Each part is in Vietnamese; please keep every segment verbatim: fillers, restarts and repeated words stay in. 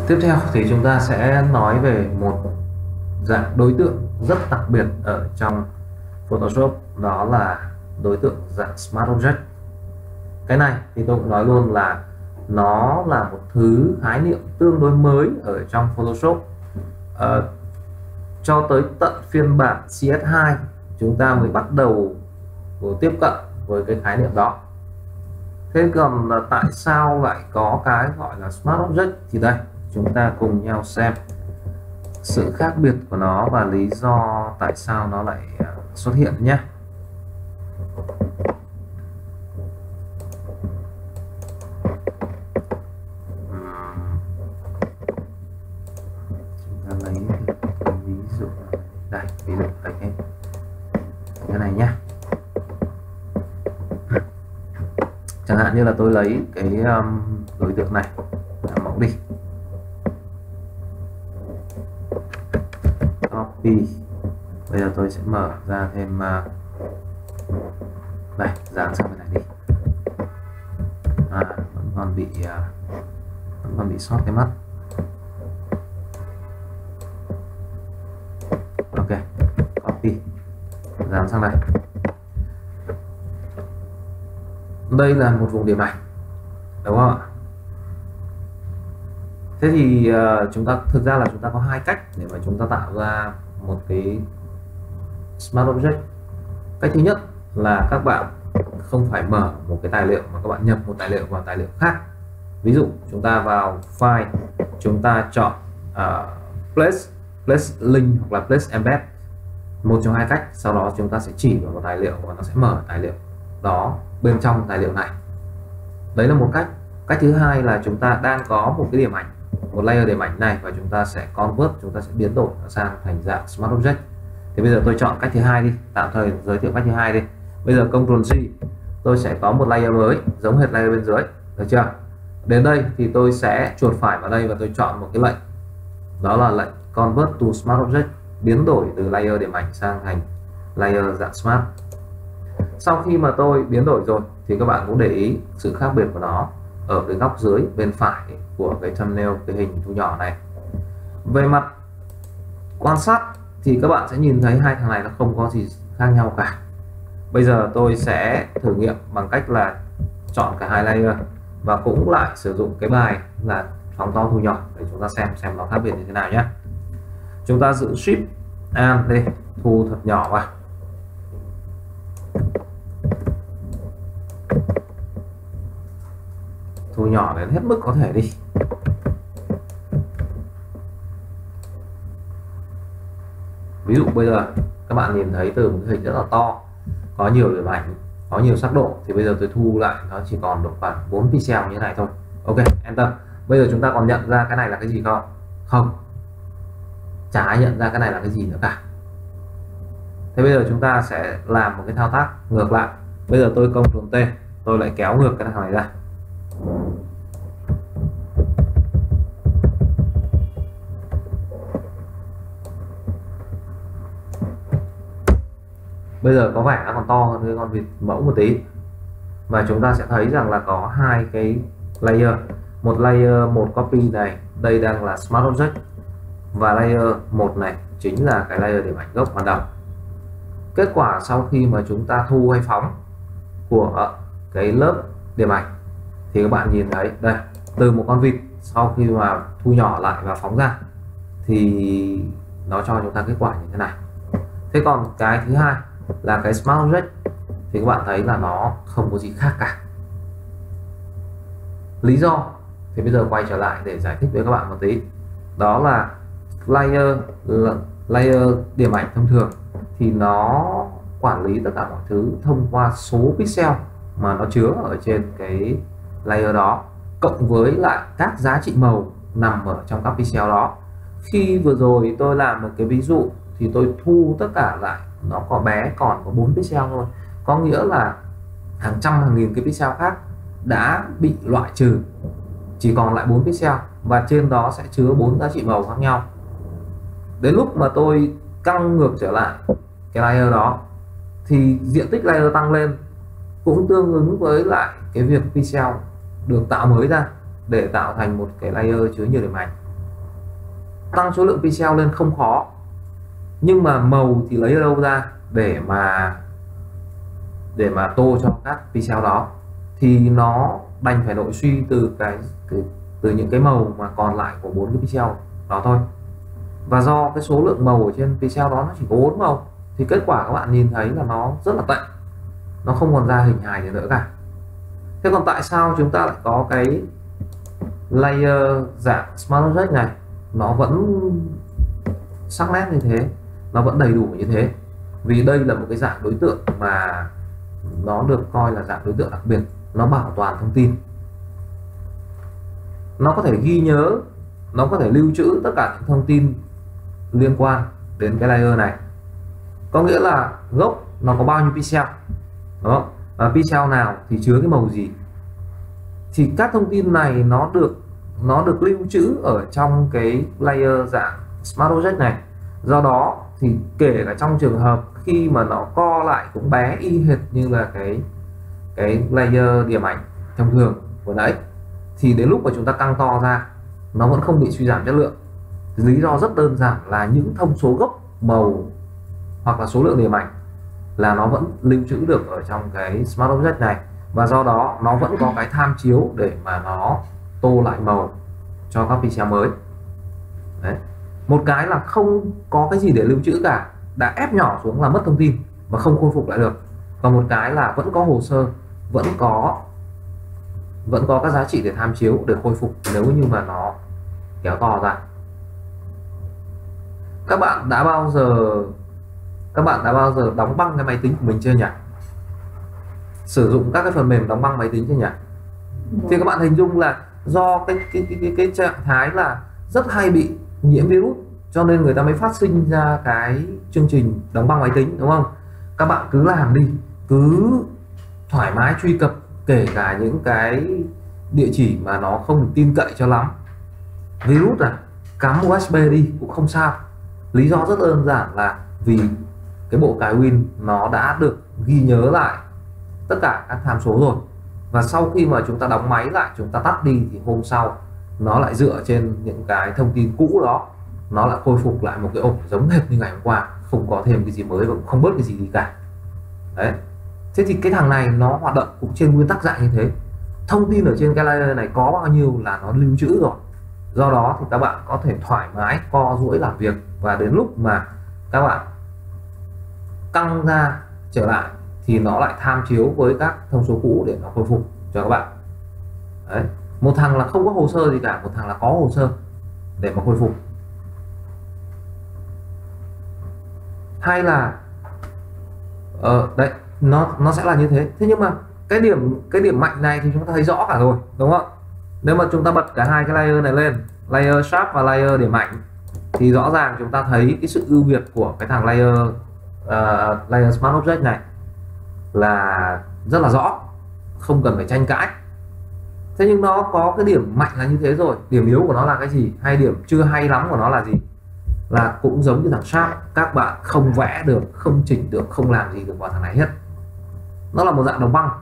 Tiếp theo thì chúng ta sẽ nói về một dạng đối tượng rất đặc biệt ở trong Photoshop, đó là đối tượng dạng Smart Object. Cái này thì tôi cũng nói luôn là nó là một thứ khái niệm tương đối mới ở trong Photoshop. À, cho tới tận phiên bản C S hai chúng ta mới bắt đầu tiếp cận với cái khái niệm đó. Thế còn là tại sao lại có cái gọi là Smart Object thì đây chúng ta cùng nhau xem sự khác biệt của nó và lý do tại sao nó lại xuất hiện nhé. Chúng ta lấy cái ví dụ đây, ví dụ đây cái cái này nhé. Chẳng hạn như là tôi lấy cái um, đối tượng này làm mẫu đi, copy. Bây giờ tôi sẽ mở ra thêm uh, đây, dán sang bên này đi. À, vẫn còn bị uh, vẫn còn bị sót cái mắt. Ok, copy, dán sang đây. Đây là một vùng điểm ảnh, đúng không ạ? Thế thì uh, chúng ta thực ra là chúng ta có hai cách để mà chúng ta tạo ra một cái Smart Object. Cách thứ nhất là các bạn không phải mở một cái tài liệu mà các bạn nhập một tài liệu vào tài liệu khác. Ví dụ chúng ta vào file, chúng ta chọn uh, place, place link hoặc là place embed, một trong hai cách. Sau đó chúng ta sẽ chỉ vào một tài liệu và nó sẽ mở tài liệu đó bên trong tài liệu này. Đấy là một cách. Cách thứ hai là chúng ta đang có một cái điểm ảnh, một layer điểm ảnh này, và chúng ta sẽ convert, chúng ta sẽ biến đổi nó sang thành dạng Smart Object. Thì bây giờ tôi chọn cách thứ hai đi, tạm thời giới thiệu cách thứ hai đi. Bây giờ Ctrl G, tôi sẽ có một layer mới giống hệt layer bên dưới, được chưa? Đến đây thì tôi sẽ chuột phải vào đây và tôi chọn một cái lệnh, đó là lệnh Convert to Smart Object, biến đổi từ layer điểm ảnh sang thành layer dạng Smart. Sau khi mà tôi biến đổi rồi thì các bạn cũng để ý sự khác biệt của nó ở cái góc dưới bên phải của cái thumbnail, cái hình thu nhỏ này. Về mặt quan sát thì các bạn sẽ nhìn thấy hai thằng này nó không có gì khác nhau cả. Bây giờ tôi sẽ thử nghiệm bằng cách là chọn cả hai layer và cũng lại sử dụng cái bài là phóng to thu nhỏ để chúng ta xem xem nó khác biệt như thế nào nhé. Chúng ta giữ Shift Alt đi, thu thật nhỏ vào. Thu nhỏ đến hết mức có thể đi. Ví dụ bây giờ các bạn nhìn thấy từ một cái hình rất là to, có nhiều điểm ảnh, có nhiều sắc độ, thì bây giờ tôi thu lại nó chỉ còn độ khoảng bốn pixel như thế này thôi. Ok, enter. Bây giờ chúng ta còn nhận ra cái này là cái gì không? Không, chả ai nhận ra cái này là cái gì nữa cả. Thế bây giờ chúng ta sẽ làm một cái thao tác ngược lại. Bây giờ tôi Ctrl T, tôi lại kéo ngược cái thằng này ra. Bây giờ có vẻ nó còn to hơn cái con vịt mẫu một tí, và chúng ta sẽ thấy rằng là có hai cái layer. Một layer một copy này, đây đang là Smart Object, và layer một này chính là cái layer điểm ảnh gốc ban đầu. Kết quả sau khi mà chúng ta thu hay phóng của cái lớp điểm ảnh thì các bạn nhìn thấy đây, từ một con vịt sau khi mà thu nhỏ lại và phóng ra thì nó cho chúng ta kết quả như thế này. Thế còn cái thứ hai là cái Smart Object thì các bạn thấy là nó không có gì khác cả. Lý do thì bây giờ quay trở lại để giải thích với các bạn một tí. Đó là layer layer điểm ảnh thông thường thì nó quản lý tất cả mọi thứ thông qua số pixel mà nó chứa ở trên cái layer đó, cộng với lại các giá trị màu nằm ở trong các pixel đó. Khi vừa rồi tôi làm một cái ví dụ thì tôi thu tất cả lại, nó có bé còn có bốn pixel thôi, có nghĩa là hàng trăm hàng nghìn cái pixel khác đã bị loại trừ, chỉ còn lại bốn pixel, và trên đó sẽ chứa bốn giá trị màu khác nhau. Đến lúc mà tôi căng ngược trở lại cái layer đó thì diện tích layer tăng lên cũng tương ứng với lại cái việc pixel được tạo mới ra để tạo thành một cái layer chứa nhiều điểm ảnh. tăng số lượng pixel lên không khó, nhưng mà màu thì lấy ở đâu ra để mà để mà tô cho các pixel đó, thì nó đành phải nội suy từ cái, cái từ những cái màu mà còn lại của bốn cái pixel đó thôi. Và do cái số lượng màu ở trên pixel đó nó chỉ có bốn màu, thì kết quả các bạn nhìn thấy là nó rất là tệ, nó không còn ra hình hài gì nữa cả. Thế còn tại sao chúng ta lại có cái layer dạng Smart Object này nó vẫn sắc nét như thế, nó vẫn đầy đủ như thế? Vì đây là một cái dạng đối tượng mà nó được coi là dạng đối tượng đặc biệt, nó bảo toàn thông tin, nó có thể ghi nhớ, nó có thể lưu trữ tất cả những thông tin liên quan đến cái layer này. Có nghĩa là gốc nó có bao nhiêu pixel đó, và pixel nào thì chứa cái màu gì, thì các thông tin này nó được nó được lưu trữ ở trong cái layer dạng Smart Object này. Do đó thì kể cả trong trường hợp khi mà nó co lại cũng bé y hệt như là cái cái layer điểm ảnh thông thường vừa nãy, thì đến lúc mà chúng ta căng to ra nó vẫn không bị suy giảm chất lượng. Lý do rất đơn giản là những thông số gốc màu hoặc là số lượng điểm ảnh là nó vẫn lưu trữ được ở trong cái Smart Object này, và do đó nó vẫn có cái tham chiếu để mà nó tô lại màu cho các pixel mới. Đấy. Một cái là không có cái gì để lưu trữ cả, đã ép nhỏ xuống là mất thông tin và không khôi phục lại được. Còn một cái là vẫn có hồ sơ, vẫn có vẫn có các giá trị để tham chiếu để khôi phục nếu như mà nó kéo to ra. Các bạn đã bao giờ các bạn đã bao giờ đóng băng cái máy tính của mình chưa nhỉ? Sử dụng các cái phần mềm đóng băng máy tính chưa nhỉ? Thì các bạn hình dung là do cái cái cái cái, cái trạng thái là rất hay bị nhiễm virus, cho nên người ta mới phát sinh ra cái chương trình đóng băng máy tính, đúng không? Các bạn cứ làm đi, cứ thoải mái truy cập kể cả những cái địa chỉ mà nó không được tin cậy cho lắm. Virus à, cắm u ét bê đi cũng không sao. Lý do rất đơn giản là vì cái bộ cài Win nó đã được ghi nhớ lại tất cả các tham số rồi, và sau khi mà chúng ta đóng máy lại, chúng ta tắt đi thì hôm sau nó lại dựa trên những cái thông tin cũ đó, nó lại khôi phục lại một cái ổ giống hệt như ngày hôm qua, không có thêm cái gì mới và cũng không bớt cái gì đi cả. Đấy. Thế thì cái thằng này nó hoạt động cũng trên nguyên tắc dạng như thế. Thông tin ở trên cái layer này có bao nhiêu là nó lưu trữ rồi. Do đó thì các bạn có thể thoải mái co duỗi làm việc, và đến lúc mà các bạn căng ra trở lại thì nó lại tham chiếu với các thông số cũ để nó khôi phục cho các bạn. Đấy. Một thằng là không có hồ sơ gì cả, một thằng là có hồ sơ để mà khôi phục. Hay là ờ, đấy, nó nó sẽ là như thế. Thế nhưng mà cái điểm cái điểm mạnh này thì chúng ta thấy rõ cả rồi, đúng không? Nếu mà chúng ta bật cả hai cái layer này lên, layer sharp và layer điểm mạnh, thì rõ ràng chúng ta thấy cái sự ưu việt của cái thằng layer uh, layer Smart Object này là rất là rõ, không cần phải tranh cãi. Thế nhưng nó có cái điểm mạnh là như thế rồi, điểm yếu của nó là cái gì, hay điểm chưa hay lắm của nó là gì? Là cũng giống như thằng Sharp, các bạn không vẽ được, không chỉnh được, không làm gì được vào thằng này hết. Nó là một dạng đồng băng.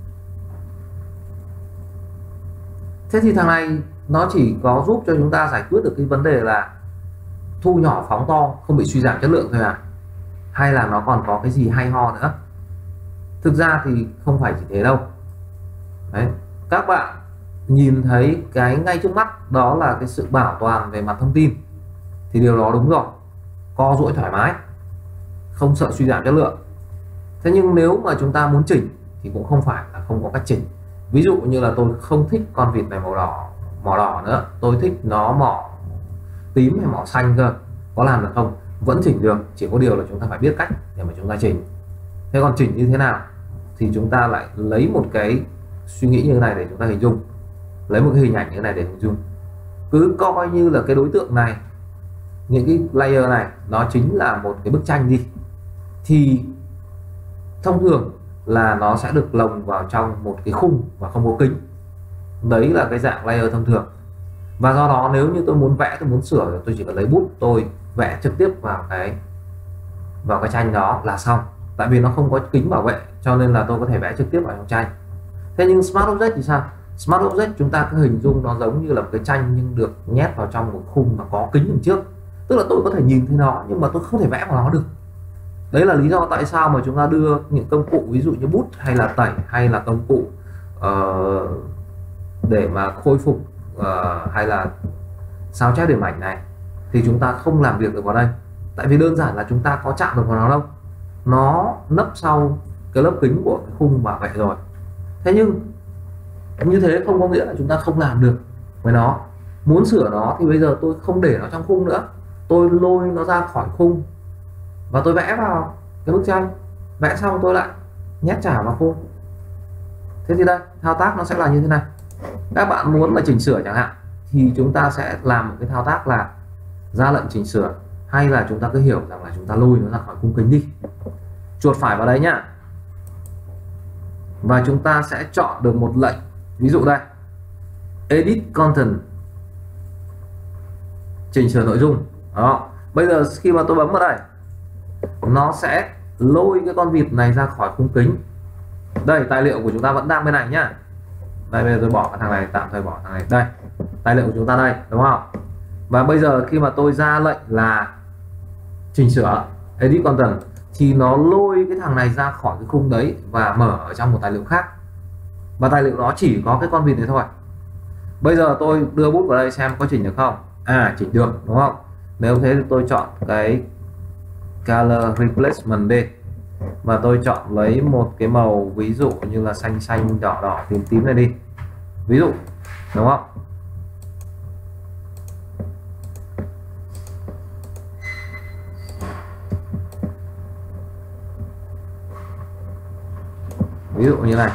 Thế thì thằng này nó chỉ có giúp cho chúng ta giải quyết được cái vấn đề là thu nhỏ phóng to, không bị suy giảm chất lượng thôi à? Hay là nó còn có cái gì hay ho nữa? Thực ra thì không phải chỉ thế đâu. Đấy. Các bạn nhìn thấy cái ngay trước mắt đó là cái sự bảo toàn về mặt thông tin, thì điều đó đúng rồi, co duỗi thoải mái, không sợ suy giảm chất lượng. Thế nhưng nếu mà chúng ta muốn chỉnh thì cũng không phải là không có cách chỉnh. Ví dụ như là tôi không thích con vịt này màu đỏ, màu đỏ nữa, tôi thích nó mỏ tím hay mỏ xanh cơ, có làm được không? Vẫn chỉnh được, chỉ có điều là chúng ta phải biết cách để mà chúng ta chỉnh. Thế còn chỉnh như thế nào thì chúng ta lại lấy một cái suy nghĩ như thế này để chúng ta hình dung, lấy một cái hình ảnh như thế này để hình dung. Cứ coi như là cái đối tượng này, những cái layer này nó chính là một cái bức tranh đi, thì thông thường là nó sẽ được lồng vào trong một cái khung và không có kính. Đấy là cái dạng layer thông thường. Và do đó nếu như tôi muốn vẽ, tôi muốn sửa, tôi chỉ cần lấy bút tôi vẽ trực tiếp vào cái vào cái tranh đó là xong. Tại vì nó không có kính bảo vệ cho nên là tôi có thể vẽ trực tiếp vào trong tranh. Thế nhưng Smart Object thì sao? Smart Object chúng ta cứ hình dung nó giống như là một cái tranh nhưng được nhét vào trong một khung mà có kính đằng trước, tức là tôi có thể nhìn thấy nó nhưng mà tôi không thể vẽ vào nó được. Đấy là lý do tại sao mà chúng ta đưa những công cụ ví dụ như bút hay là tẩy hay là công cụ uh, để mà khôi phục uh, hay là sao chép điểm ảnh này thì chúng ta không làm việc được vào đây, tại vì đơn giản là chúng ta có chạm được vào nó đâu, nó nấp sau cái lớp kính của cái khung bảo vệ rồi. Thế nhưng như thế không có nghĩa là chúng ta không làm được với nó. Muốn sửa nó thì bây giờ tôi không để nó trong khung nữa, tôi lôi nó ra khỏi khung và tôi vẽ vào cái bức tranh, vẽ xong tôi lại nhét trả vào khung. Thế thì đây thao tác nó sẽ là như thế này. Các bạn muốn mà chỉnh sửa chẳng hạn thì chúng ta sẽ làm một cái thao tác là ra lệnh chỉnh sửa, hay là chúng ta cứ hiểu rằng là chúng ta lôi nó ra khỏi khung kính đi, chuột phải vào đấy nhá, và chúng ta sẽ chọn được một lệnh, ví dụ đây edit content, chỉnh sửa nội dung. Đó, bây giờ khi mà tôi bấm vào đây nó sẽ lôi cái con vịt này ra khỏi khung kính. Đây tài liệu của chúng ta vẫn đang bên này nhá. Đây bây giờ tôi bỏ cái thằng này, tạm thời bỏ thằng này. Đây tài liệu của chúng ta đây, đúng không? Và bây giờ khi mà tôi ra lệnh là chỉnh sửa edit content thì nó lôi cái thằng này ra khỏi cái khung đấy và mở ở trong một tài liệu khác, và tài liệu đó chỉ có cái con vịt này thôi. Bây giờ tôi đưa bút vào đây xem có chỉnh được không. À, chỉnh được, đúng không? Nếu thế thì tôi chọn cái color replacement đi, và tôi chọn lấy một cái màu ví dụ như là xanh xanh đỏ đỏ tím tím này đi, ví dụ, đúng không? Ví dụ như này.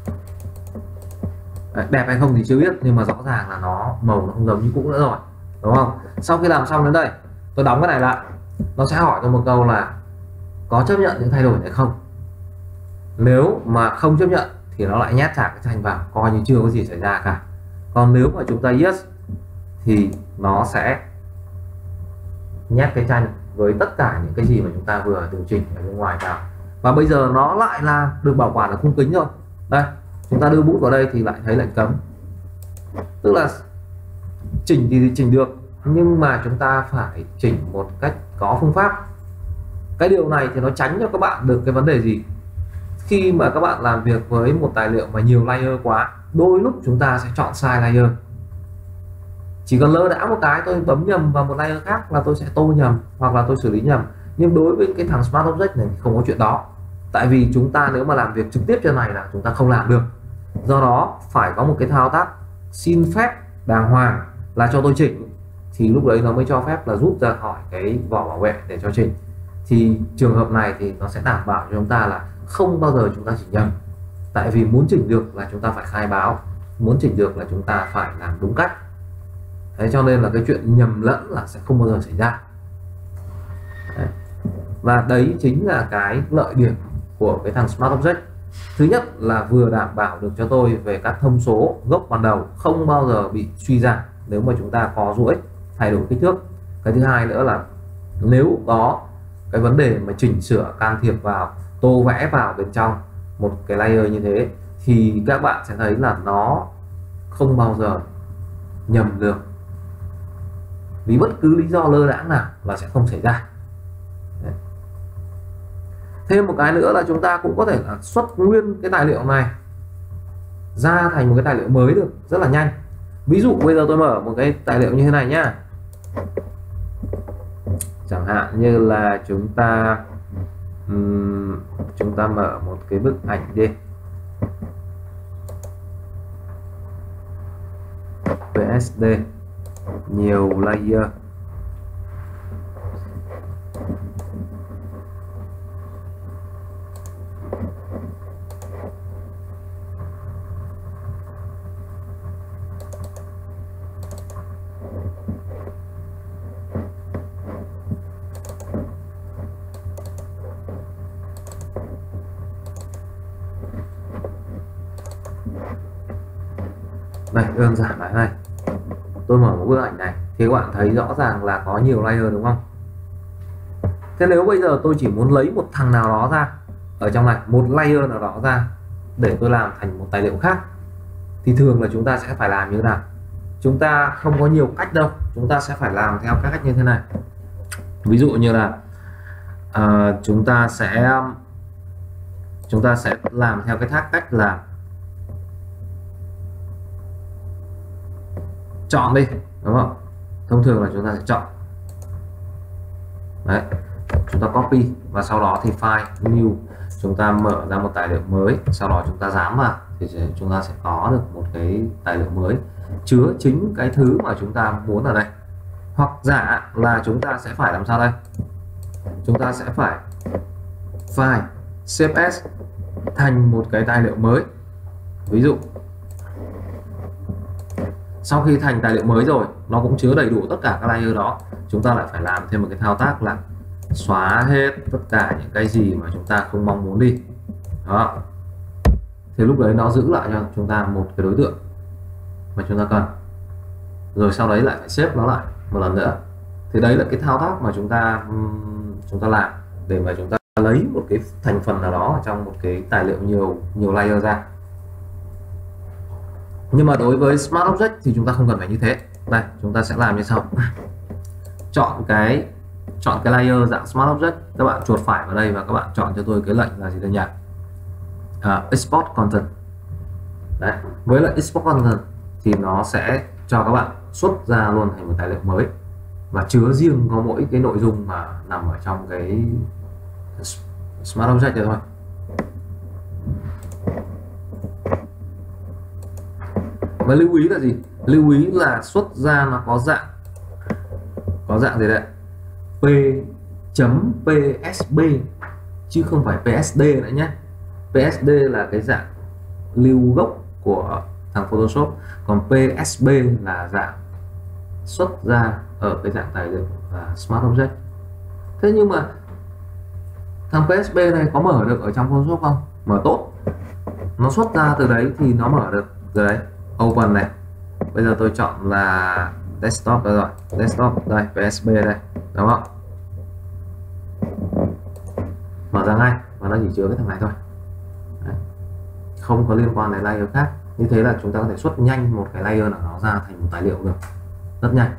Đấy, đẹp hay không thì chưa biết, nhưng mà rõ ràng là nó màu nó không giống như cũ nữa rồi, đúng không? Sau khi làm xong đến đây tôi đóng cái này lại, nó sẽ hỏi tôi một câu là có chấp nhận những thay đổi này không. Nếu mà không chấp nhận thì nó lại nhét trả cái tranh vào, coi như chưa có gì xảy ra cả. Còn nếu mà chúng ta yes thì nó sẽ nhét cái tranh với tất cả những cái gì mà chúng ta vừa điều chỉnh ở bên ngoài vào, và bây giờ nó lại là được bảo quản ở khung kính rồi. Đây chúng ta đưa bút vào đây thì lại thấy lệnh cấm, tức là chỉnh thì chỉnh được nhưng mà chúng ta phải chỉnh một cách có phương pháp. Cái điều này thì nó tránh cho các bạn được cái vấn đề gì? Khi mà các bạn làm việc với một tài liệu mà nhiều layer quá, đôi lúc chúng ta sẽ chọn sai layer. Chỉ cần lơ đãng một cái tôi bấm nhầm vào một layer khác là tôi sẽ tô nhầm hoặc là tôi xử lý nhầm. Nhưng đối với cái thằng Smart Object này thì không có chuyện đó, tại vì chúng ta nếu mà làm việc trực tiếp trên này là chúng ta không làm được. Do đó phải có một cái thao tác xin phép đàng hoàng là cho tôi chỉnh, thì lúc đấy nó mới cho phép là rút ra khỏi cái vỏ bảo vệ để cho chỉnh. Thì trường hợp này thì nó sẽ đảm bảo cho chúng ta là không bao giờ chúng ta chỉnh nhầm, tại vì muốn chỉnh được là chúng ta phải khai báo, muốn chỉnh được là chúng ta phải làm đúng cách. Thế cho nên là cái chuyện nhầm lẫn là sẽ không bao giờ xảy ra. Đấy. Và đấy chính là cái lợi điểm của cái thằng Smart Object. Thứ nhất là vừa đảm bảo được cho tôi về các thông số gốc ban đầu không bao giờ bị suy giảm nếu mà chúng ta có duỗi thay đổi kích thước. Cái thứ hai nữa là nếu có cái vấn đề mà chỉnh sửa can thiệp vào, tô vẽ vào bên trong một cái layer như thế thì các bạn sẽ thấy là nó không bao giờ nhầm được, vì bất cứ lý do lơ đãng nào là sẽ không xảy ra. Đấy. Thêm một cái nữa là chúng ta cũng có thể là xuất nguyên cái tài liệu này ra thành một cái tài liệu mới được rất là nhanh. Ví dụ bây giờ tôi mở một cái tài liệu như thế này nhá, chẳng hạn như là chúng ta um, chúng ta mở một cái bức ảnh đi, pê ét đê nhiều layer. Đây, đơn giản là này, tôi mở một bức ảnh này thì các bạn thấy rõ ràng là có nhiều layer đúng không? Thế nếu bây giờ tôi chỉ muốn lấy một thằng nào đó ra ở trong này, một layer nào đó ra để tôi làm thành một tài liệu khác, thì thường là chúng ta sẽ phải làm như thế nào? Chúng ta không có nhiều cách đâu, chúng ta sẽ phải làm theo các cách như thế này. Ví dụ như là uh, chúng ta sẽ chúng ta sẽ làm theo cái thác cách là chọn đi, đúng không? Thông thường là chúng ta sẽ chọn đấy, chúng ta copy và sau đó thì file new, chúng ta mở ra một tài liệu mới, sau đó chúng ta dán vào thì chúng ta sẽ có được một cái tài liệu mới chứa chính cái thứ mà chúng ta muốn ở đây. Hoặc giả là chúng ta sẽ phải làm sao đây? Chúng ta sẽ phải file xê ép ét thành một cái tài liệu mới. Ví dụ sau khi thành tài liệu mới rồi, nó cũng chứa đầy đủ tất cả các layer đó, chúng ta lại phải làm thêm một cái thao tác là xóa hết tất cả những cái gì mà chúng ta không mong muốn đi. Đó. Thì lúc đấy nó giữ lại cho chúng ta một cái đối tượng mà chúng ta cần. Rồi sau đấy lại phải xếp nó lại một lần nữa. Thì đấy là cái thao tác mà chúng ta chúng ta làm để mà chúng ta lấy một cái thành phần nào đó ở trong một cái tài liệu nhiều nhiều layer ra. Nhưng mà đối với Smart Object thì chúng ta không cần phải như thế. Đây, chúng ta sẽ làm như sau. Chọn cái chọn cái layer dạng Smart Object, các bạn chuột phải vào đây và các bạn chọn cho tôi cái lệnh là gì đây nhỉ? À, Export Content. Đấy, với lệnh Export Content thì nó sẽ cho các bạn xuất ra luôn thành một tài liệu mới và chứa riêng có mỗi cái nội dung mà nằm ở trong cái Smart Object này thôi. Và lưu ý là gì? Lưu ý là xuất ra nó có dạng có dạng gì đấy? P.psb chứ không phải pê ét đê nữa nhé. pê ét đê là cái dạng lưu gốc của thằng Photoshop, còn pê ét bê là dạng xuất ra ở cái dạng tài liệu là Smart Object. Thế nhưng mà thằng pê ét bê này có mở được ở trong Photoshop không? Mở tốt. Nó xuất ra từ đấy thì nó mở được từ đấy. Open này. Bây giờ tôi chọn là desktop đây rồi. Desktop đây, pê ét bê đây, đúng không? Mở ra ngay và nó chỉ chứa cái thằng này thôi. Đấy. Không có liên quan đến layer khác. Như thế là chúng ta có thể xuất nhanh một cái layer nào đó ra thành một tài liệu được rất nhanh.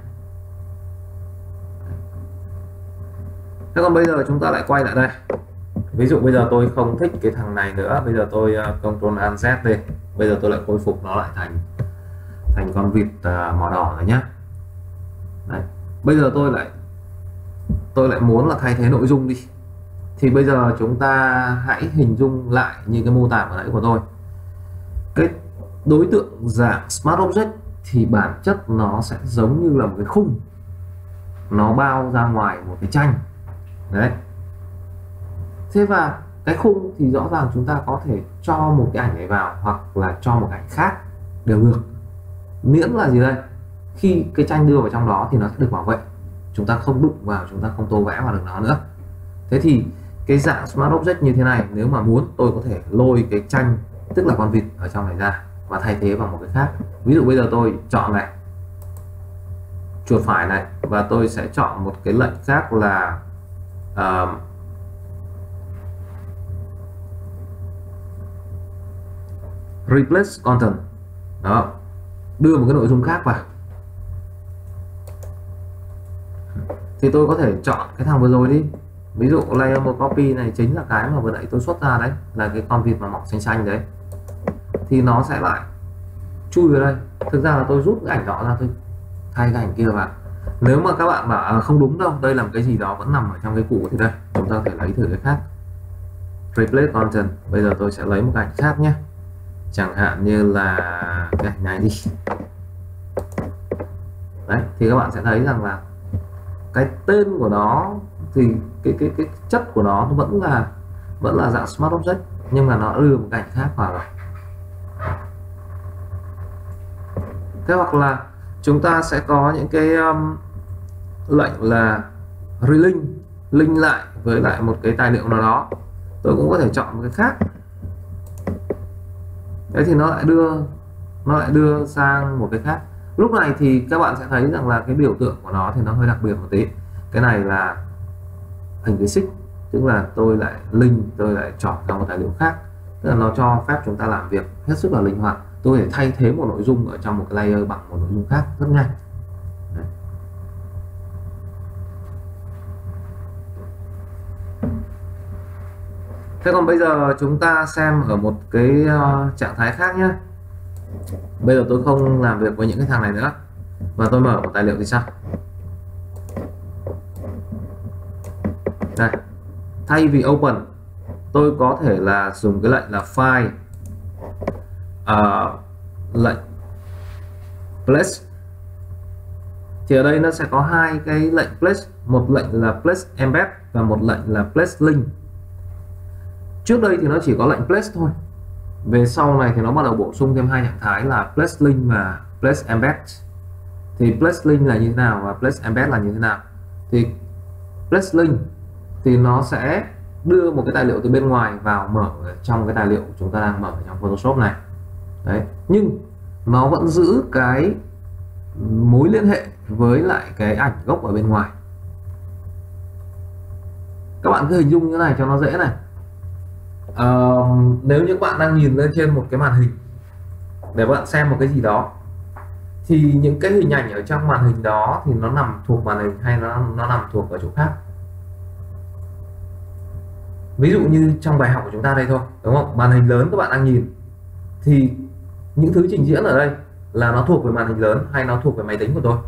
Thế còn bây giờ chúng ta lại quay lại đây. Ví dụ bây giờ tôi không thích cái thằng này nữa, bây giờ tôi uh, Ctrl Alt Z đi. Bây giờ tôi lại khôi phục nó lại thành thành con vịt uh, màu đỏ rồi nhá. Đấy. Bây giờ tôi lại tôi lại muốn là thay thế nội dung đi. Thì bây giờ chúng ta hãy hình dung lại như cái mô tả vừa nãy của tôi. Cái đối tượng dạng Smart Object thì bản chất nó sẽ giống như là một cái khung, nó bao ra ngoài một cái tranh. Đấy. Thế và cái khung thì rõ ràng chúng ta có thể cho một cái ảnh này vào hoặc là cho một ảnh khác đều được. Miễn là gì đây? Khi cái tranh đưa vào trong đó thì nó sẽ được bảo vệ. Chúng ta không đụng vào, chúng ta không tô vẽ vào được nó nữa. Thế thì cái dạng Smart Object như thế này, nếu mà muốn tôi có thể lôi cái tranh, tức là con vịt ở trong này ra và thay thế bằng một cái khác. Ví dụ bây giờ tôi chọn này, chuột phải này, và tôi sẽ chọn một cái lệnh khác là uh, Replace Content. Đó, đưa một cái nội dung khác vào. Thì tôi có thể chọn cái thằng vừa rồi đi. Ví dụ layer một copy này chính là cái mà vừa nãy tôi xuất ra đấy, là cái con vịt mà mọc xanh xanh đấy. Thì nó sẽ lại chui vào đây. Thực ra là tôi rút cái ảnh đó ra, tôi thay cái ảnh kia vào. Nếu mà các bạn bảo à, không đúng đâu, đây là một cái gì đó vẫn nằm ở trong cái cũ, thì đây chúng ta có thể lấy thử cái khác. Replace Content. Bây giờ tôi sẽ lấy một ảnh khác nhé. Chẳng hạn như là cái ảnh này đi. Đấy, thì các bạn sẽ thấy rằng là cái tên của nó thì cái cái cái chất của nó vẫn là vẫn là dạng Smart Object, nhưng mà nó đưa một cái ảnh khác vào rồi. Thế hoặc là chúng ta sẽ có những cái um, lệnh là relink, link lại với lại một cái tài liệu nào đó. Tôi cũng có thể chọn một cái khác. Đấy thì nó lại đưa nó lại đưa sang một cái khác. Lúc này thì các bạn sẽ thấy rằng là cái biểu tượng của nó thì nó hơi đặc biệt một tí. Cái này là hình cái xích, tức là tôi lại link, tôi lại chọn ra một tài liệu khác, tức là nó cho phép chúng ta làm việc hết sức là linh hoạt. tôi có thể thay thế một nội dung ở trong một cái layer bằng một nội dung khác rất nhanh. Đấy. Thế còn bây giờ chúng ta xem ở một cái uh, trạng thái khác nhé. Bây giờ tôi không làm việc với những cái thằng này nữa và tôi mở một tài liệu thì sao? Đây, thay vì open tôi có thể là dùng cái lệnh là file uh, lệnh place. Thì ở đây nó sẽ có hai cái lệnh place, một lệnh là place embed và một lệnh là place link. Trước đây thì nó chỉ có lệnh place thôi, về sau này thì nó bắt đầu bổ sung thêm hai trạng thái là place link và place embed. Thì place link là như thế nào và place embed là như thế nào? Thì place link thì nó sẽ đưa một cái tài liệu từ bên ngoài vào mở trong cái tài liệu chúng ta đang mở trong Photoshop này. Đấy, nhưng nó vẫn giữ cái mối liên hệ với lại cái ảnh gốc ở bên ngoài. Các bạn cứ hình dung như thế này cho nó dễ này. Uh, nếu như các bạn đang nhìn lên trên một cái màn hình để các bạn xem một cái gì đó, thì những cái hình ảnh ở trong màn hình đó thì nó nằm thuộc màn hình hay nó nó nằm thuộc ở chỗ khác. Ví dụ như trong bài học của chúng ta đây thôi, đúng không? Màn hình lớn các bạn đang nhìn thì những thứ trình diễn ở đây là nó thuộc về màn hình lớn hay nó thuộc về máy tính của tôi?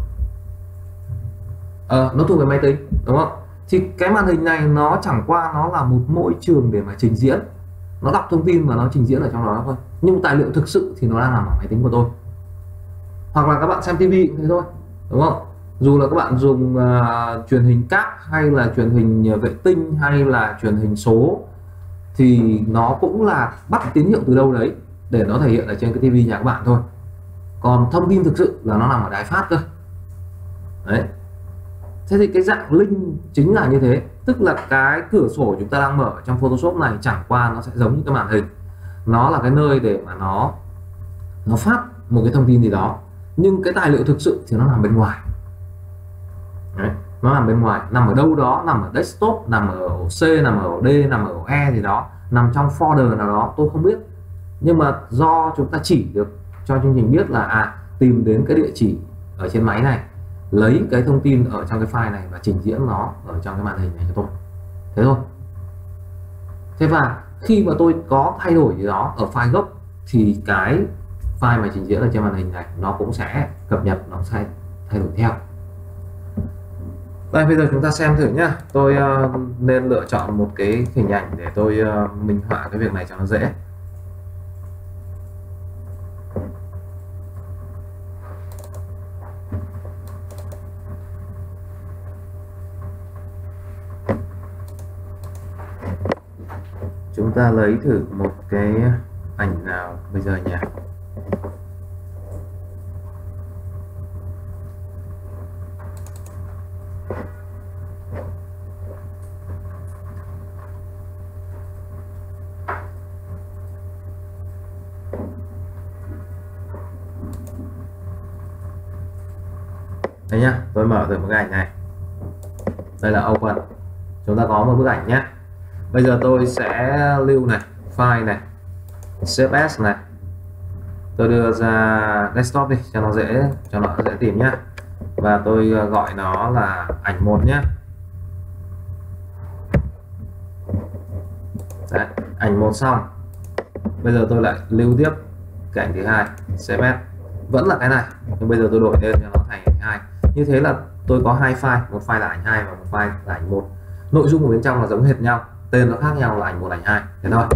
Ờ, nó thuộc về máy tính, đúng không? Thì cái màn hình này nó chẳng qua nó là một môi trường để mà trình diễn, nó đọc thông tin và nó trình diễn ở trong đó thôi, nhưng tài liệu thực sự thì nó đang nằm ở máy tính của tôi. Hoặc là các bạn xem tivi cũng thế thôi, đúng không? Dù là các bạn dùng uh, truyền hình cáp hay là truyền hình vệ tinh hay là truyền hình số thì nó cũng là bắt tín hiệu từ đâu đấy để nó thể hiện ở trên cái tivi nhà các bạn thôi. Còn thông tin thực sự là nó nằm ở đài phát cơ. Đấy. Thế thì cái dạng link chính là như thế, tức là cái cửa sổ chúng ta đang mở trong Photoshop này chẳng qua nó sẽ giống như cái màn hình, nó là cái nơi để mà nó nó phát một cái thông tin gì đó, nhưng cái tài liệu thực sự thì nó nằm bên ngoài. Đấy, nó nằm bên ngoài, nằm ở đâu đó, nằm ở desktop, nằm ở ổ C, nằm ở ổ D, nằm ở ổ E gì đó, nằm trong folder nào đó tôi không biết, nhưng mà do chúng ta chỉ được cho chương trình biết là à tìm đến cái địa chỉ ở trên máy này, lấy cái thông tin ở trong cái file này và trình diễn nó ở trong cái màn hình này cho tôi, thế thôi. Thế và khi mà tôi có thay đổi gì đó ở file gốc thì cái file mà trình diễn ở trên màn hình này nó cũng sẽ cập nhật, nó sẽ thay đổi theo. Đây, bây giờ chúng ta xem thử nhá. Tôi uh, nên lựa chọn một cái hình ảnh để tôi uh, minh họa cái việc này cho nó dễ. Chúng ta lấy thử một cái ảnh nào bây giờ nhỉ? Đây nhá, tôi mở thử một cái ảnh này. Đây là open. Chúng ta có một bức ảnh nhé. Bây giờ tôi sẽ lưu này, file này, save as này. Tôi đưa ra desktop đi cho nó dễ cho nó dễ tìm nhá. Và tôi gọi nó là ảnh một nhé. Đấy, ảnh một xong. Bây giờ tôi lại lưu tiếp cái ảnh thứ hai, save as. Vẫn là cái này, nhưng bây giờ tôi đổi tên cho nó thành ảnh hai. Như thế là tôi có hai file, một file là ảnh hai và một file là ảnh một. Nội dung của bên trong là giống hệt nhau, tên nó khác nhau là ảnh một, ảnh hai, thế thôi.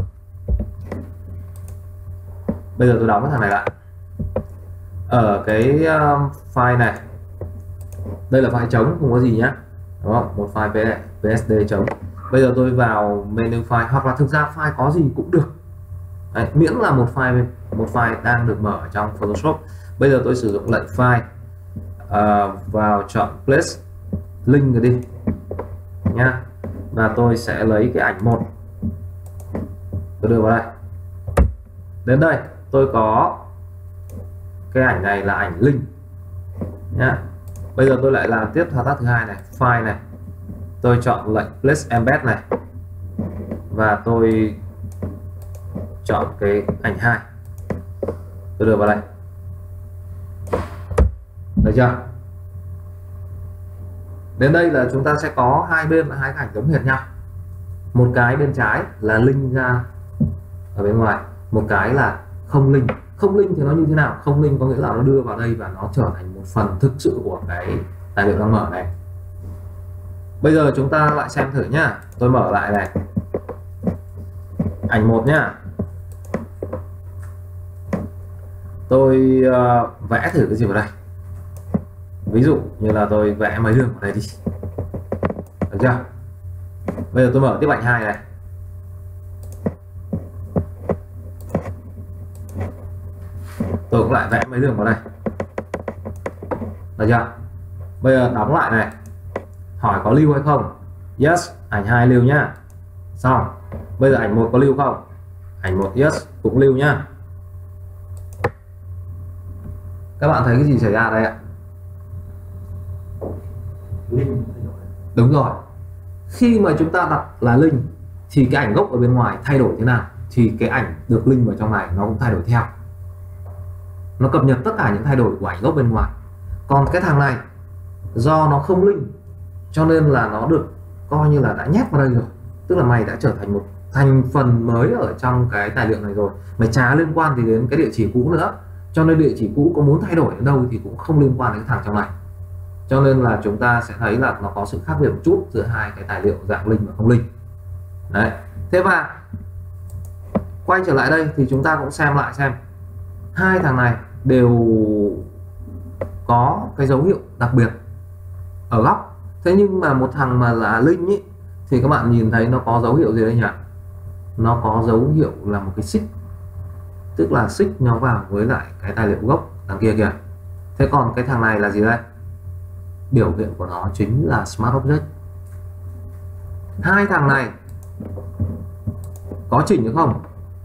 Bây giờ tôi đóng cái thằng này lại. Ở cái uh, file này, đây là file trống, không có gì nhá, đúng không? Một file pê ét đê trống. Bây giờ tôi vào menu file, hoặc là thực ra file có gì cũng được. Đấy, miễn là một file một file đang được mở trong Photoshop. Bây giờ tôi sử dụng lệnh file, uh, vào chọn place link rồi đi nhá, và tôi sẽ lấy cái ảnh một, tôi đưa vào đây. Đến đây tôi có cái ảnh này là ảnh link nhá. Bây giờ tôi lại làm tiếp thao tác thứ hai này, file này, tôi chọn lệnh place embed này và tôi chọn cái ảnh hai. tôi đưa vào đây, được chưa? Đến đây là chúng ta sẽ có hai bên là hai cái ảnh giống hệt nhau. Một cái bên trái là link ra ở bên ngoài, một cái là không link. Không link thì nó như thế nào? Không link có nghĩa là nó đưa vào đây và nó trở thành một phần thực sự của cái tài liệu đang mở này. Bây giờ chúng ta lại xem thử nhá. Tôi mở lại này, ảnh một nhá. Tôi uh, vẽ thử cái gì vào đây. Ví dụ như là tôi vẽ mấy đường vào đây đi, được chưa? Bây giờ tôi mở tiếp ảnh hai này. Tôi cũng lại vẽ mấy đường vào đây, được chưa? Bây giờ đóng lại này, hỏi có lưu hay không? Yes, ảnh hai lưu nhá. Xong. Bây giờ ảnh một có lưu không? Ảnh một yes cũng lưu nhá. Các bạn thấy cái gì xảy ra đây ạ? Link. Đúng rồi. Khi mà chúng ta đặt là link thì cái ảnh gốc ở bên ngoài thay đổi thế nào thì cái ảnh được link vào trong này nó cũng thay đổi theo. Nó cập nhật tất cả những thay đổi của ảnh gốc bên ngoài. Còn cái thằng này do nó không link cho nên là nó được coi như là đã nhét vào đây rồi. Tức là mày đã trở thành một thành phần mới ở trong cái tài liệu này rồi. Mày chả liên quan gì đến cái địa chỉ cũ nữa. Cho nên địa chỉ cũ có muốn thay đổi đến đâu thì cũng không liên quan đến cái thằng trong này. Cho nên là chúng ta sẽ thấy là nó có sự khác biệt một chút giữa hai cái tài liệu dạng link và không link. Đấy. Thế và quay trở lại đây thì chúng ta cũng xem lại xem hai thằng này đều có cái dấu hiệu đặc biệt ở góc. Thế nhưng mà một thằng mà là link ý, thì các bạn nhìn thấy nó có dấu hiệu gì đây nhỉ? Nó có dấu hiệu là một cái xích, tức là xích nó vào với lại cái tài liệu gốc đằng kia kìa. Thế còn cái thằng này là gì đây? Biểu hiện của nó chính là Smart Object. Hai thằng này có chỉnh được không?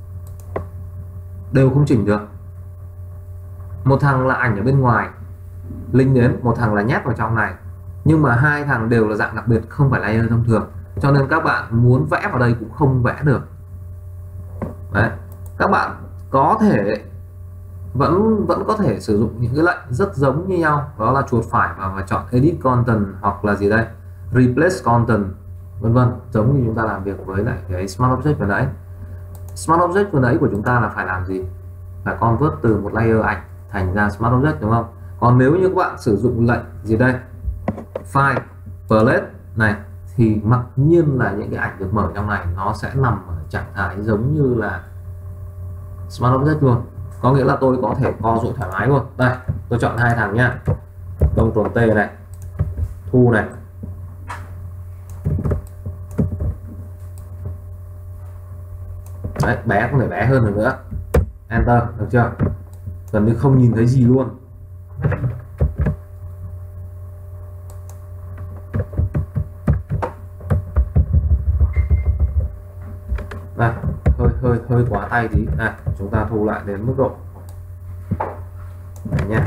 Đều không chỉnh được. Một thằng là ảnh ở bên ngoài link đến, một thằng là nhét vào trong này. Nhưng mà hai thằng đều là dạng đặc biệt, không phải layer thông thường. Cho nên các bạn muốn vẽ vào đây cũng không vẽ được. Đấy. Các bạn có thể vẫn vẫn có thể sử dụng những cái lệnh rất giống như nhau, đó là chuột phải vào và chọn edit content hoặc là gì đây, replace content, vân vân, giống như chúng ta làm việc với lại cái Smart Object vừa nãy. Smart Object vừa nãy của chúng ta là phải làm gì? Là convert từ một layer ảnh thành ra Smart Object, đúng không? Còn nếu như các bạn sử dụng lệnh gì đây, file palette này, thì mặc nhiên là những cái ảnh được mở trong này nó sẽ nằm ở trạng thái giống như là Smart Object luôn. Có nghĩa là tôi có thể co duỗi thoải mái luôn. Đây, tôi chọn hai thằng nhá. Ctrl T này, thu này. Đấy, bé không thể bé hơn được nữa. Enter, được chưa? Gần như không nhìn thấy gì luôn. Đây, hơi hơi hơi quá tay tí. Đây, chúng ta thu lại đến mức độ này nha.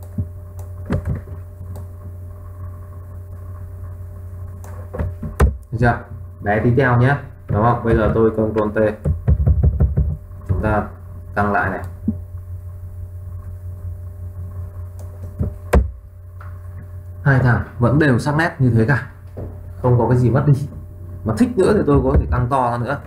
Được chưa? Bé tí teo nhé, đúng không? Bây giờ tôi Ctrl T, chúng ta tăng lại này. Hai thằng vẫn đều sắc nét như thế cả, không có cái gì mất đi. Mà thích nữa thì tôi có thể tăng to ra nữa.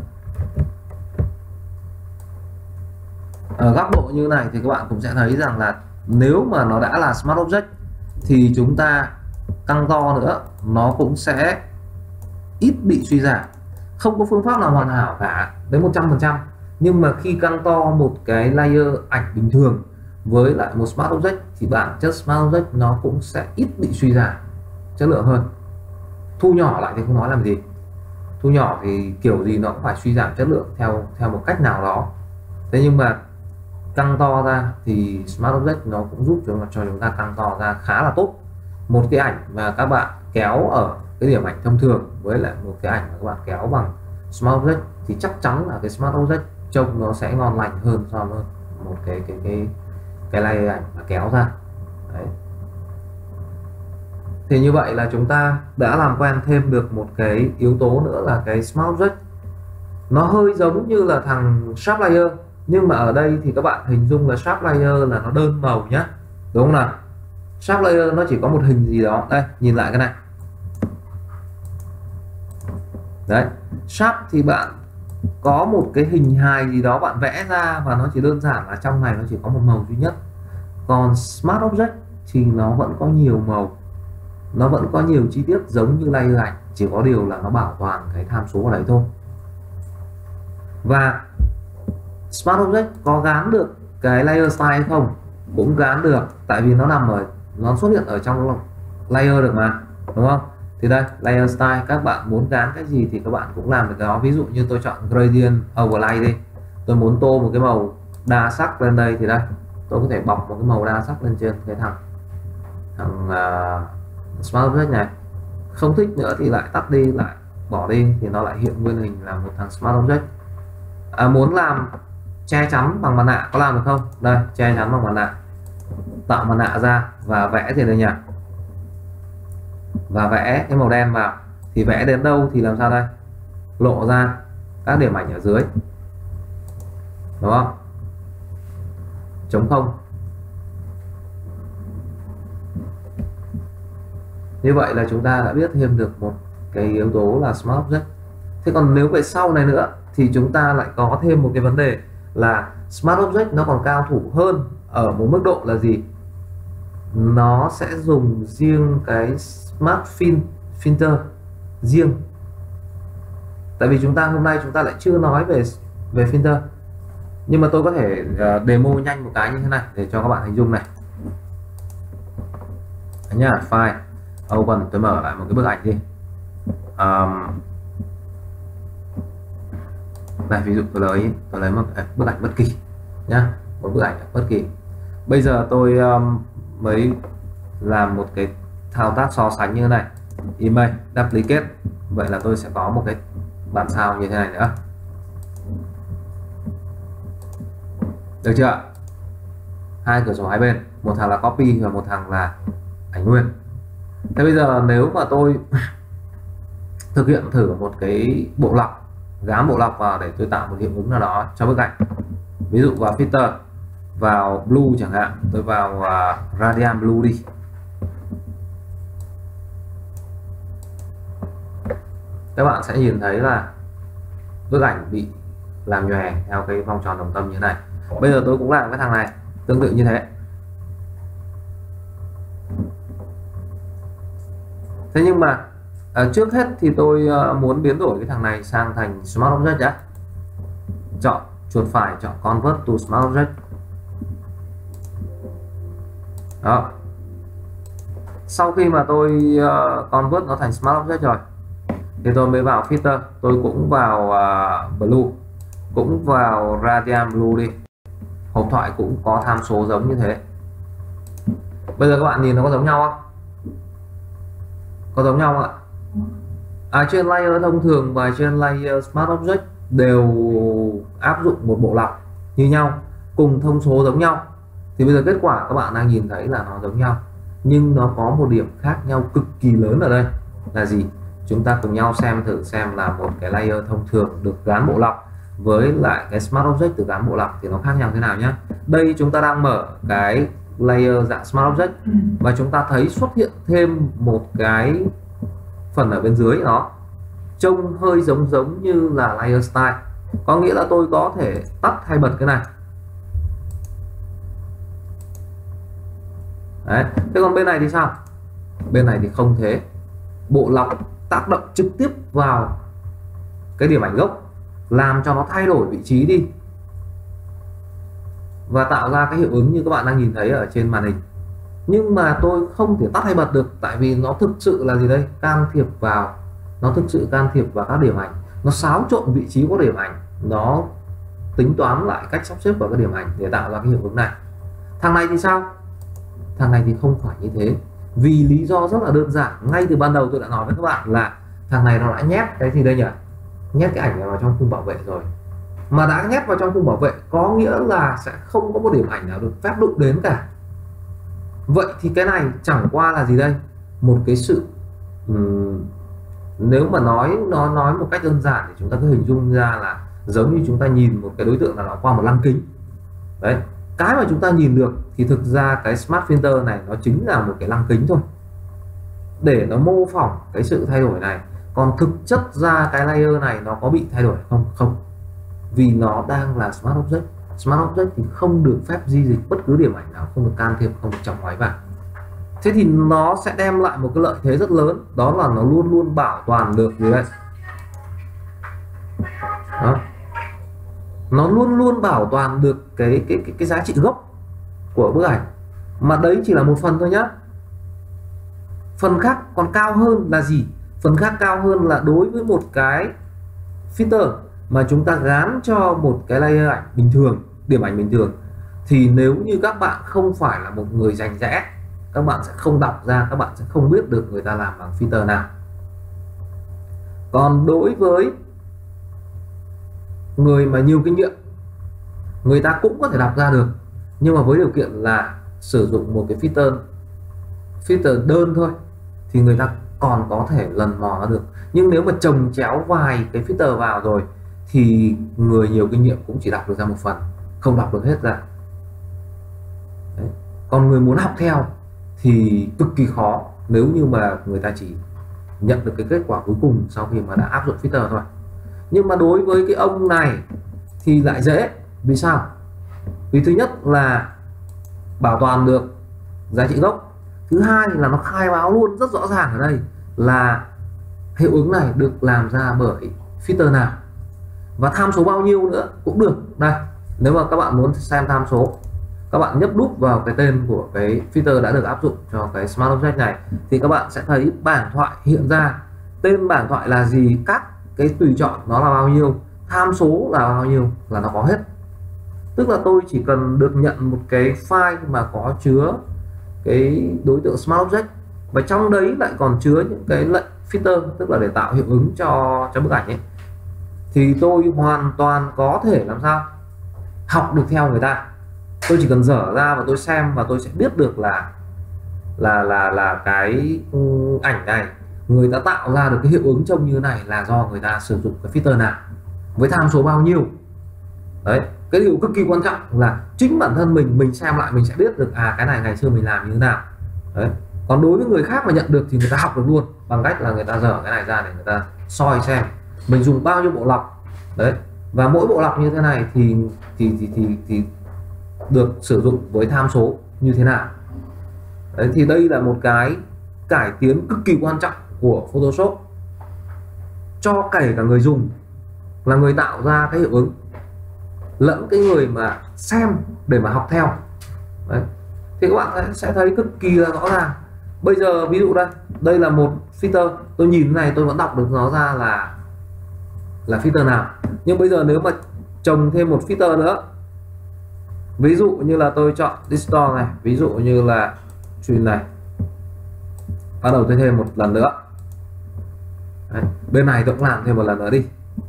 Ở góc độ như này thì các bạn cũng sẽ thấy rằng là nếu mà nó đã là Smart Object thì chúng ta tăng to nữa nó cũng sẽ ít bị suy giảm. Không có phương pháp nào hoàn hảo cả đến một trăm phần trăm, nhưng mà khi căng to một cái layer ảnh bình thường với lại một Smart Object thì bản chất Smart Object nó cũng sẽ ít bị suy giảm chất lượng hơn. Thu nhỏ lại thì không nói làm gì, thu nhỏ thì kiểu gì nó cũng phải suy giảm chất lượng theo theo một cách nào đó. Thế nhưng mà căng to ra thì Smart Object nó cũng giúp cho, cho chúng ta căng to ra khá là tốt. Một cái ảnh mà các bạn kéo ở cái điểm ảnh thông thường với lại một cái ảnh mà các bạn kéo bằng Smart Object thì chắc chắn là cái Smart Object trông nó sẽ ngon lành hơn so với một cái cái cái cái layer ảnh mà kéo ra. Đấy. Thì như vậy là chúng ta đã làm quen thêm được một cái yếu tố nữa là cái Smart Object. Nó hơi giống như là thằng Sharp Layer, Nhưng mà ở đây thì các bạn hình dung là sharp layer là nó đơn màu nhá, đúng không nào? Sharp layer nó chỉ có một hình gì đó. Đây, nhìn lại cái này. Đấy, sharp thì bạn có một cái hình hài gì đó bạn vẽ ra và nó chỉ đơn giản là trong này nó chỉ có một màu duy nhất. Còn Smart Object thì nó vẫn có nhiều màu, nó vẫn có nhiều chi tiết giống như layer ảnh, chỉ có điều là nó bảo toàn cái tham số ở đấy thôi. Và Smart Object có gán được cái layer style hay không? Cũng gán được, tại vì nó nằm ở, nó xuất hiện ở trong layer được mà, đúng không? Thì đây, layer style, các bạn muốn gán cái gì thì các bạn cũng làm được cái đó. Ví dụ như tôi chọn gradient overlay đi, tôi muốn tô một cái màu đa sắc lên đây thì đây, tôi có thể bọc một cái màu đa sắc lên trên cái thằng thằng uh, Smart Object này. Không thích nữa thì lại tắt đi, lại bỏ đi thì nó lại hiện nguyên hình là một thằng Smart Object. À, muốn làm che chắn bằng mặt nạ có làm được không? Đây, che chắn bằng mặt nạ, tạo mặt nạ ra và vẽ thì đây nhỉ, và vẽ cái màu đen vào, thì vẽ đến đâu thì làm sao đây, lộ ra các điểm ảnh ở dưới, đúng không? Trống không. Như vậy là chúng ta đã biết thêm được một cái yếu tố là Smart Object. Thế còn nếu về sau này nữa thì chúng ta lại có thêm một cái vấn đề là Smart Object nó còn cao thủ hơn ở một mức độ là gì? Nó sẽ dùng riêng cái Smart Fin Filter riêng. Tại vì chúng ta hôm nay chúng ta lại chưa nói về về filter, nhưng mà tôi có thể uh, demo nhanh một cái như thế này để cho các bạn hình dung này. Đấy nhá, file open, tôi mở lại một cái bức ảnh đi. Um, đây, ví dụ tôi lấy tôi lấy một bức ảnh bất kỳ nhá, một bức ảnh bất kỳ. Bây giờ tôi um, mới làm một cái thao tác so sánh như thế này, image duplicate. Vậy là tôi sẽ có một cái bản sao như thế này nữa, được chưa? Hai cửa sổ hai bên, một thằng là copy và một thằng là ảnh nguyên. Thế bây giờ nếu mà tôi thực hiện thử một cái bộ lọc, gán bộ lọc vào để tôi tạo một hiệu ứng nào đó cho bức ảnh, ví dụ vào filter, vào blue chẳng hạn, tôi vào uh, radiant blue đi. Các bạn sẽ nhìn thấy là bức ảnh bị làm nhòe theo cái vòng tròn đồng tâm như thế này. Bây giờ tôi cũng làm cái thằng này tương tự như thế. Thế nhưng mà à, trước hết thì tôi uh, muốn biến đổi cái thằng này sang thành Smart Object đã. Chọn chuột phải, chọn Convert to Smart Object. Đó. Sau khi mà tôi uh, convert nó thành Smart Object rồi thì tôi mới vào filter, tôi cũng vào uh, blue, cũng vào radiant blue đi. Hộp thoại cũng có tham số giống như thế. Bây giờ các bạn nhìn nó có giống nhau không? Có giống nhau không ạ? À, trên layer thông thường và trên layer Smart Object đều áp dụng một bộ lọc như nhau, cùng thông số giống nhau. Thì bây giờ kết quả các bạn đang nhìn thấy là nó giống nhau, nhưng nó có một điểm khác nhau cực kỳ lớn ở đây là gì? Chúng ta cùng nhau xem thử xem là một cái layer thông thường được gắn bộ lọc với lại cái Smart Object được gắn bộ lọc thì nó khác nhau thế nào nhé. Đây chúng ta đang mở cái layer dạng Smart Object và chúng ta thấy xuất hiện thêm một cái phần ở bên dưới đó trông hơi giống giống như là layer style, có nghĩa là tôi có thể tắt hay bật cái này. Đấy. Thế còn bên này thì sao? Bên này thì không thế. Bộ lọc tác động trực tiếp vào cái điểm ảnh gốc, làm cho nó thay đổi vị trí đi và tạo ra cái hiệu ứng như các bạn đang nhìn thấy ở trên màn hình. Nhưng mà tôi không thể tắt hay bật được, tại vì nó thực sự là gì đây? Can thiệp vào, nó thực sự can thiệp vào các điểm ảnh, nó xáo trộn vị trí của điểm ảnh, nó tính toán lại cách sắp xếp vào các điểm ảnh để tạo ra cái hiệu ứng này. Thằng này thì sao? Thằng này thì không phải như thế, vì lý do rất là đơn giản. Ngay từ ban đầu tôi đã nói với các bạn là thằng này nó đã nhét cái gì đây nhỉ? Nhét cái ảnh này vào trong khung bảo vệ rồi. Mà đã nhét vào trong khung bảo vệ có nghĩa là sẽ không có một điểm ảnh nào được phép đụng đến cả. Vậy thì cái này chẳng qua là gì đây? Một cái sự um, nếu mà nói nó nói một cách đơn giản thì chúng ta cứ hình dung ra là giống như chúng ta nhìn một cái đối tượng nào đó qua một lăng kính. Đấy, cái mà chúng ta nhìn được thì thực ra cái Smart Filter này nó chính là một cái lăng kính thôi, để nó mô phỏng cái sự thay đổi này. Còn thực chất ra cái layer này nó có bị thay đổi không? Không, vì nó đang là Smart Object. Smart Object thì không được phép di dịch bất cứ điểm ảnh nào, không được can thiệp, không được chọc ngoáy vào. Thế thì nó sẽ đem lại một cái lợi thế rất lớn, đó là nó luôn luôn bảo toàn được gì đây? Đó. Nó luôn luôn bảo toàn được cái cái cái, cái giá trị gốc của bức ảnh, mà đấy chỉ là một phần thôi nhá. Phần khác còn cao hơn là gì? Phần khác cao hơn là đối với một cái filter mà chúng ta gán cho một cái layer ảnh bình thường, điểm ảnh bình thường, thì nếu như các bạn không phải là một người rành rẽ, các bạn sẽ không đọc ra, các bạn sẽ không biết được người ta làm bằng filter nào. Còn đối với người mà nhiều kinh nghiệm, người ta cũng có thể đọc ra được, nhưng mà với điều kiện là sử dụng một cái filter filter đơn thôi thì người ta còn có thể lần mò ra được. Nhưng nếu mà chồng chéo vài cái filter vào rồi thì người nhiều kinh nghiệm cũng chỉ đọc được ra một phần, không đọc được hết ra. Đấy. Còn người muốn học theo thì cực kỳ khó nếu như mà người ta chỉ nhận được cái kết quả cuối cùng sau khi mà đã áp dụng filter thôi. Nhưng mà đối với cái ông này thì lại dễ. Vì sao? Vì thứ nhất là bảo toàn được giá trị gốc, thứ hai là nó khai báo luôn rất rõ ràng ở đây là hiệu ứng này được làm ra bởi filter nào và tham số bao nhiêu nữa cũng được. Đây, nếu mà các bạn muốn xem tham số, các bạn nhấp đúp vào cái tên của cái filter đã được áp dụng cho cái Smart Object này thì các bạn sẽ thấy bảng thoại hiện ra, tên bảng thoại là gì, các cái tùy chọn nó là bao nhiêu, tham số là bao nhiêu, là nó có hết. Tức là tôi chỉ cần được nhận một cái file mà có chứa cái đối tượng Smart Object và trong đấy lại còn chứa những cái lệnh filter, tức là để tạo hiệu ứng cho cho bức ảnh ấy, thì tôi hoàn toàn có thể làm sao học được theo người ta. Tôi chỉ cần dở ra và tôi xem và tôi sẽ biết được là là là là cái ảnh này người ta tạo ra được cái hiệu ứng trông như thế này là do người ta sử dụng cái filter nào với tham số bao nhiêu. Đấy, cái điều cực kỳ quan trọng là chính bản thân mình mình xem lại mình sẽ biết được à cái này ngày xưa mình làm như thế nào. Đấy. Còn đối với người khác mà nhận được thì người ta học được luôn bằng cách là người ta dở cái này ra để người ta soi xem mình dùng bao nhiêu bộ lọc. Đấy, và mỗi bộ lọc như thế này thì thì thì thì, thì được sử dụng với tham số như thế nào. Đấy, thì đây là một cái cải tiến cực kỳ quan trọng của Photoshop cho kể cả người dùng là người tạo ra cái hiệu ứng lẫn cái người mà xem để mà học theo. Đấy, thì các bạn sẽ thấy cực kỳ là rõ ràng. Bây giờ ví dụ đây, đây là một filter, tôi nhìn này tôi vẫn đọc được nó ra là là filter nào. Nhưng bây giờ nếu mà trồng thêm một filter nữa, ví dụ như là tôi chọn distort này, ví dụ như là truyền này, bắt đầu tôi thêm một lần nữa. Đấy, bên này tôi cũng làm thêm một lần nữa đi,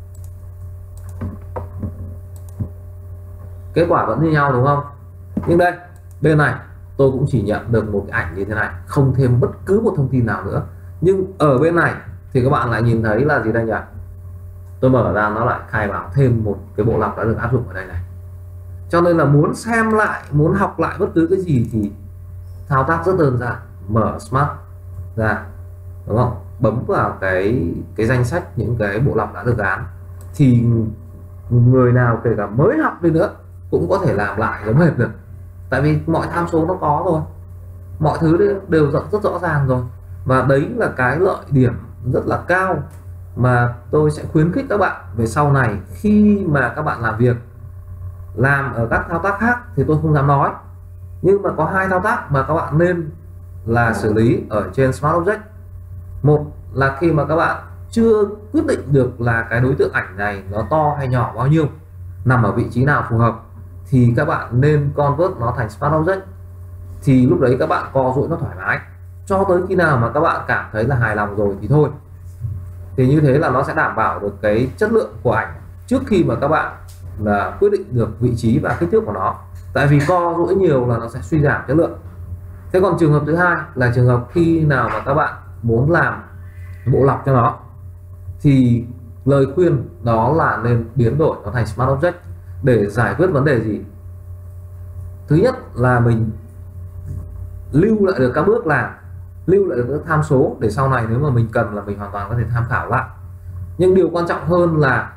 kết quả vẫn như nhau đúng không? Nhưng đây, bên này tôi cũng chỉ nhận được một cái ảnh như thế này, không thêm bất cứ một thông tin nào nữa. Nhưng ở bên này thì các bạn lại nhìn thấy là gì đây nhỉ? Tôi mở ra nó lại khai báo thêm một cái bộ lọc đã được áp dụng ở đây này. Cho nên là muốn xem lại, muốn học lại bất cứ cái gì thì thao tác rất đơn giản, mở Smart ra, đúng không? Bấm vào cái cái danh sách những cái bộ lọc đã được gán, thì người nào kể cả mới học đi nữa cũng có thể làm lại giống hệt được. Tại vì mọi tham số nó có rồi, mọi thứ đều rất, rất rõ ràng rồi. Và đấy là cái lợi điểm rất là cao mà tôi sẽ khuyến khích các bạn về sau này khi mà các bạn làm việc. Làm ở các thao tác khác thì tôi không dám nói, nhưng mà có hai thao tác mà các bạn nên là xử lý ở trên Smart Object. Một là khi mà các bạn chưa quyết định được là cái đối tượng ảnh này nó to hay nhỏ bao nhiêu, nằm ở vị trí nào phù hợp, thì các bạn nên convert nó thành Smart Object. Thì lúc đấy các bạn co duỗi nó thoải mái cho tới khi nào mà các bạn cảm thấy là hài lòng rồi thì thôi. Thì như thế là nó sẽ đảm bảo được cái chất lượng của ảnh trước khi mà các bạn là quyết định được vị trí và kích thước của nó. Tại vì co duỗi nhiều là nó sẽ suy giảm chất lượng. Thế còn trường hợp thứ hai là trường hợp khi nào mà các bạn muốn làm bộ lọc cho nó, thì lời khuyên đó là nên biến đổi nó thành Smart Object để giải quyết vấn đề gì? Thứ nhất là mình lưu lại được các bước làm, lưu lại được các tham số để sau này nếu mà mình cần là mình hoàn toàn có thể tham khảo lại. Nhưng điều quan trọng hơn là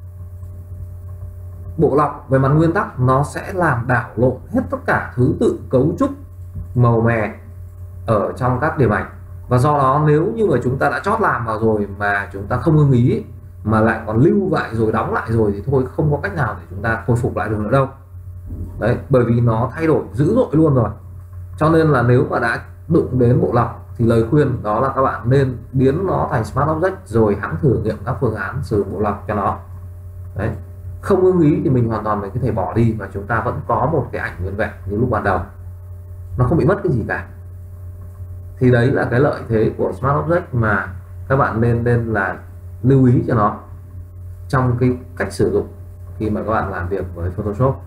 bộ lọc về mặt nguyên tắc nó sẽ làm đảo lộn hết tất cả thứ tự cấu trúc màu mè ở trong các điểm ảnh, và do đó nếu như mà chúng ta đã chót làm vào rồi mà chúng ta không ưng ý mà lại còn lưu lại rồi đóng lại rồi thì thôi, không có cách nào để chúng ta khôi phục lại được nữa đâu. Đấy, bởi vì nó thay đổi dữ dội luôn rồi. Cho nên là nếu mà đã đụng đến bộ lọc thì lời khuyên đó là các bạn nên biến nó thành Smart Object rồi hãng thử nghiệm các phương án sử dụng bộ lọc cho nó. Đấy, không ưng ý thì mình hoàn toàn mình có thể bỏ đi và chúng ta vẫn có một cái ảnh nguyên vẹn như lúc ban đầu, nó không bị mất cái gì cả. Thì đấy là cái lợi thế của Smart Object mà các bạn nên nên là lưu ý cho nó trong cái cách sử dụng khi mà các bạn làm việc với Photoshop.